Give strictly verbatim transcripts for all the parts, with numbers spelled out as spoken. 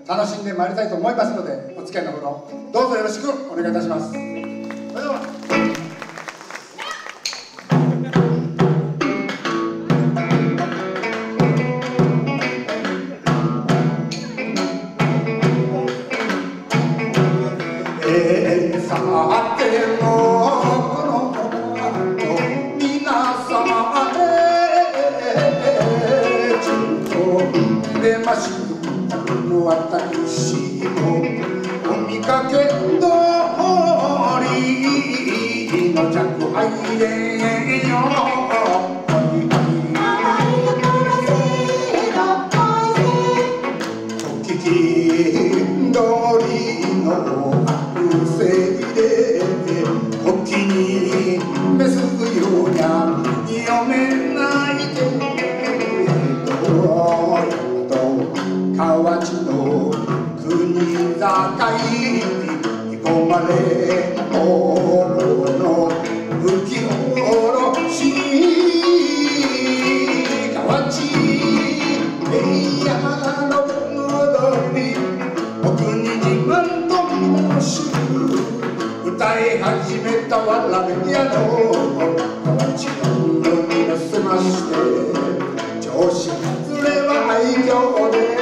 楽しんでまいりたいと思いますので、お付き合いのほどどうぞよろしくお願いいたします。それではえー、さてもこの皆様へちょっと出まし私もお見かけ通りの着愛へよお聞き通りの悪性でお気に召すようには読めないけど河内の国境に込まれおの吹き下ろし河内平野の踊りお国自慢と皆の衆歌い始めたわらべやの河内の海に乗せまして調子外れは愛嬌で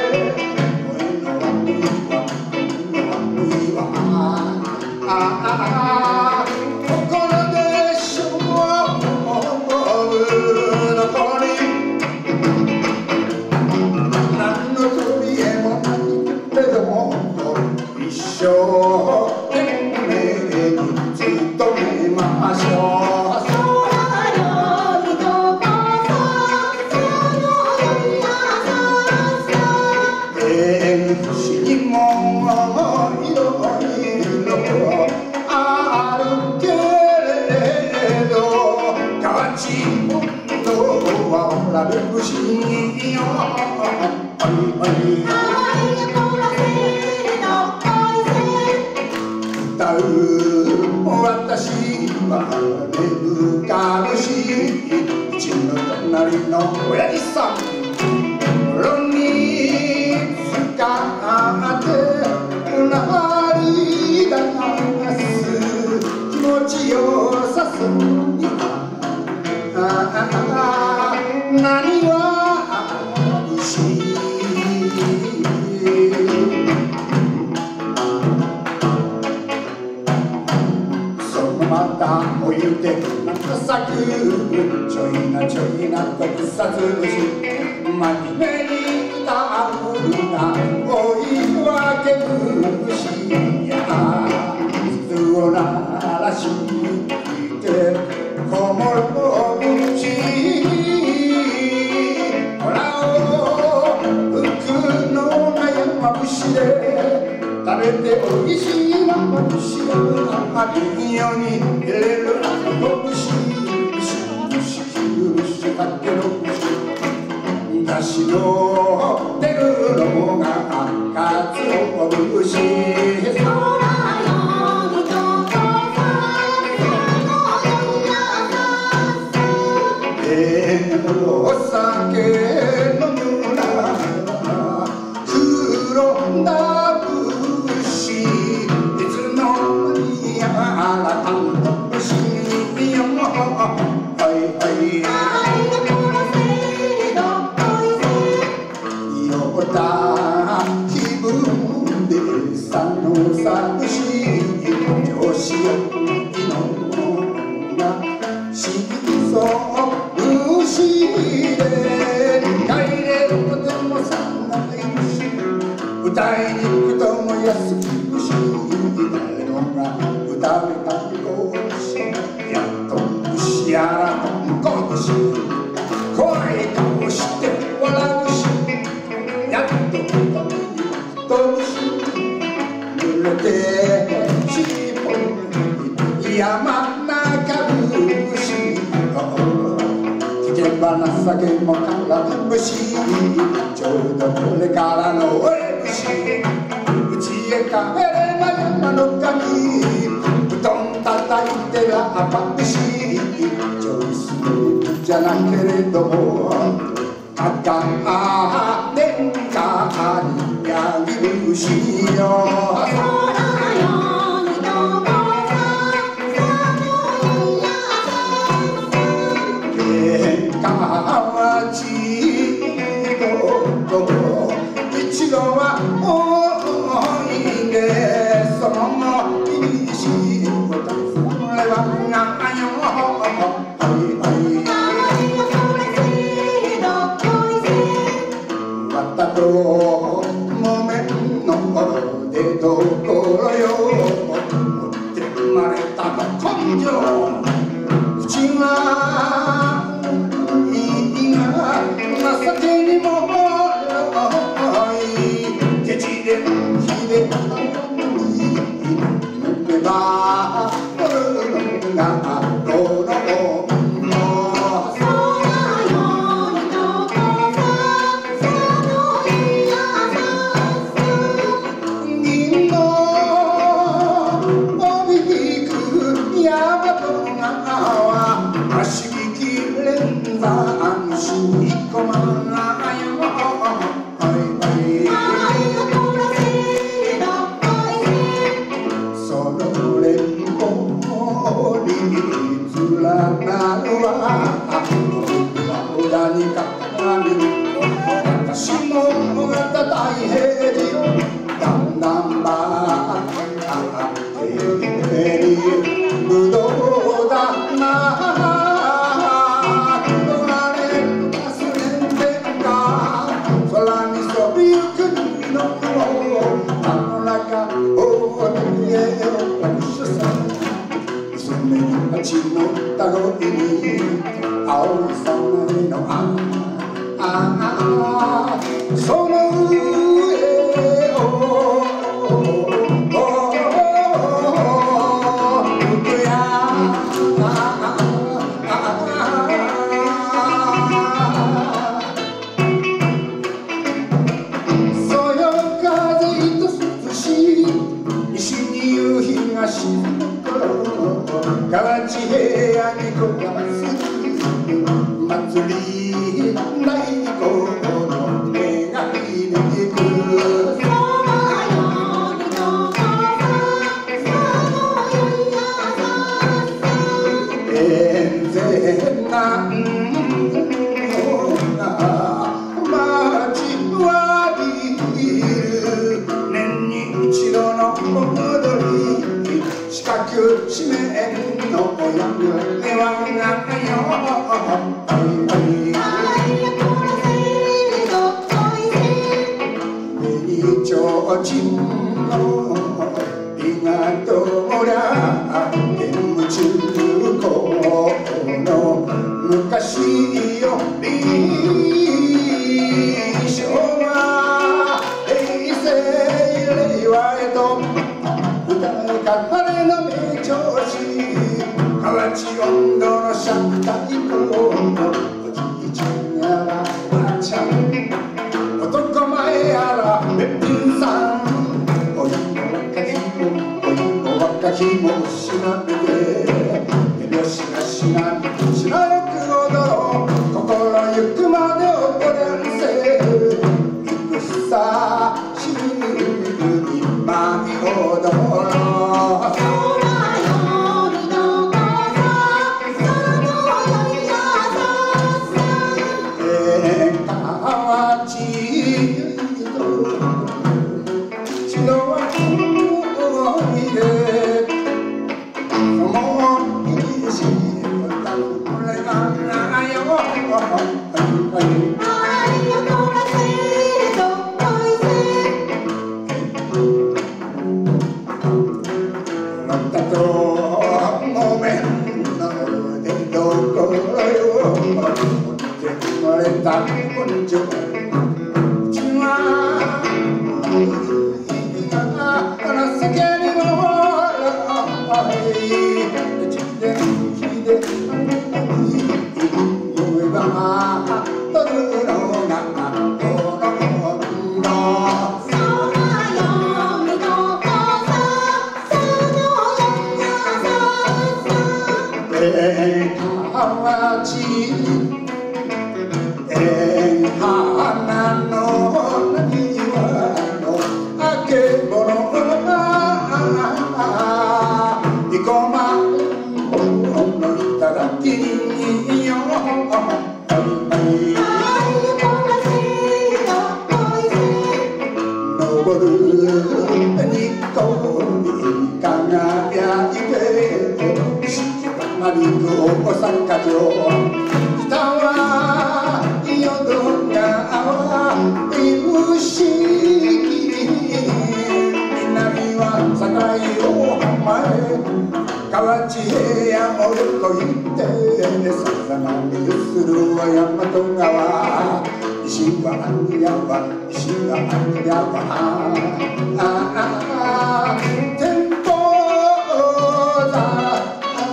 歌う私は眠かるしうちの隣の親父さん風呂につかってうなり流す気持ちよさすには何は美しいまたお湯で咲くちょいなちょいな特撮節真面目に歌うが追い分け節や筒を鳴らしてこもろ口ほらを服の悩ま節で食べておいしいな節やいいように入れるあの節だけの節だしの出るのがかつお節お酒飲むな黒な節いつの間にやらかんの節よはいはい色だ気分でさのさ節調子よいのがしそうで帰れるとでもさないし歌いに行くとも安くし誰もが歌うたんこしやっと節やらとんこ節怖い顔して笑うしやっと歌うにとぶし濡れて尻尾に山中節情けもからぶしちょうどこれからの俺節うちへ帰れば山の神布団叩いてらば節チョイスのじゃなけれどもあかんあ殿下にやぎる虫よ一度は多いねそのいいしそれはなよはいはいまたと木綿の出どころよ持って生まれた根性口はいいが情けにもケチでひでめばがどの銀の帯引くヤバトがは足引き連山しこまなよ私もまた大平時だんだんば平にぶどうだなあれ忘れてか空にそびゆく海のあの中大手を押しさ娘たちの歌声に青いさなぎのああその上を行くやそよ風糸涼しい西に夕日が沈む頃河内平野にこがす祭り大根の目が響く健全な街はビル年に一度の踊り四角四面のやぐれはないよちょうちんの港ら天中高の昔より昭和平成令和へと歌いかれの名調子河内音頭の尺太鼓おじいちゃんやらおばあちゃん男前やらべっぴんさんおいの若きもおいの若きもしなべて遠慮しなしなにしなよく踊ろう心ゆくまで踊れんせいくさしに舞い踊ろうけ物が生駒のいただきによ登るにこに輝いて四季たまりく大阪城北は淀川いぶし南は境を浜へ河内平野を越えてさざ波するは大和川石は安山石は安山天保座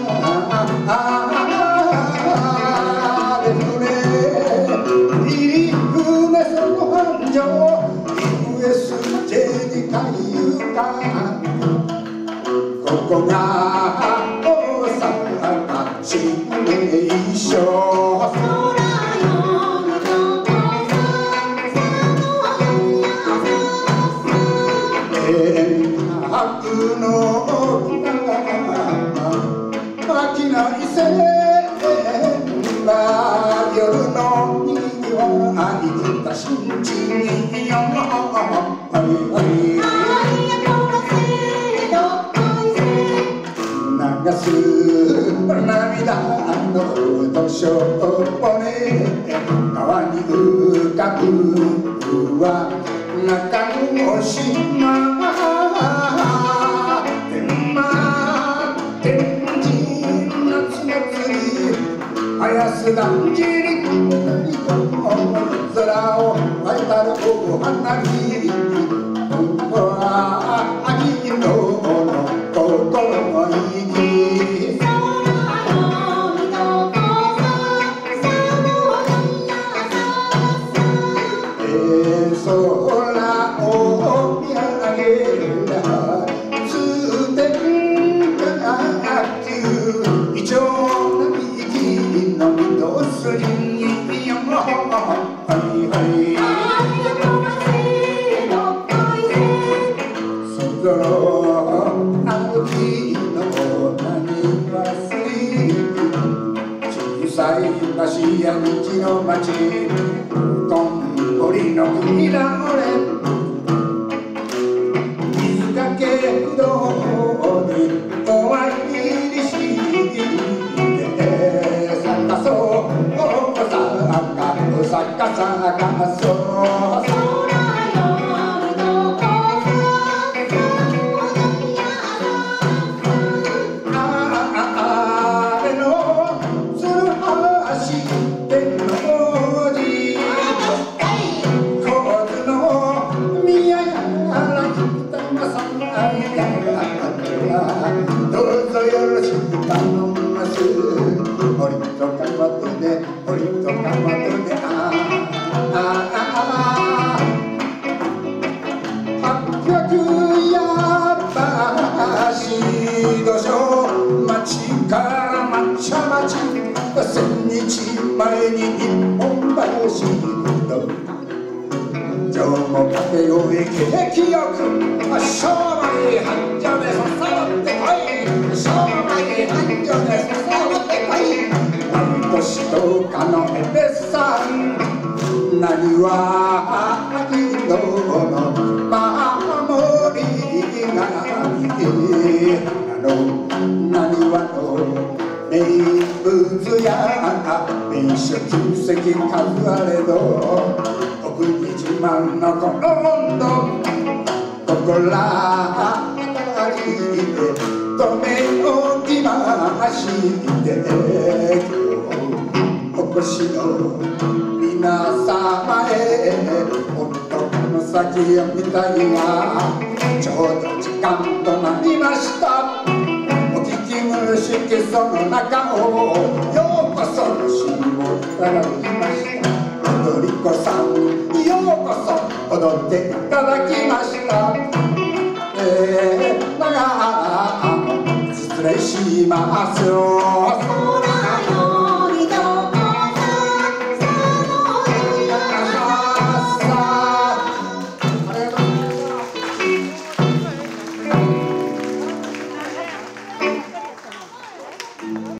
で船入り船その繁盛 ユーエスジェー に海遊館ここが大阪新名所白の飽きない線は夜のにぎわいた新地よ流す涙の年を骨川に浮かぶは中の島天満天神夏祭りあやすだんじり空を湧いたるお花火秋の心の息空を見上げた通天閣イチョウ並木の緑すりよはいはいそぞ歩きの何忘れ小さい橋や道の町鳥の国だ俺水かけ不動にお参りして咲かそうお坂お坂咲かそうどうぞよろしく頼みます堀とかまとで堀とかまとであああ八百や橋土壌町から抹茶町千日前に日本橋情もかけよい景気よく商売繁盛でそさってこい商売繁盛でそさってこい毎年とかのエペさん何は秋の守りがみあの何はの名物や名所旧跡数あれど国自慢のこの温度ここら辺りで止め置きましてお越しの皆様へ男の先を見たいがちょうど時間となりましたお聞き苦しきその中をようこそしをいただきました踊り子さんようこそ踊っていただきましたえー、だが失礼しますよありがとうございました。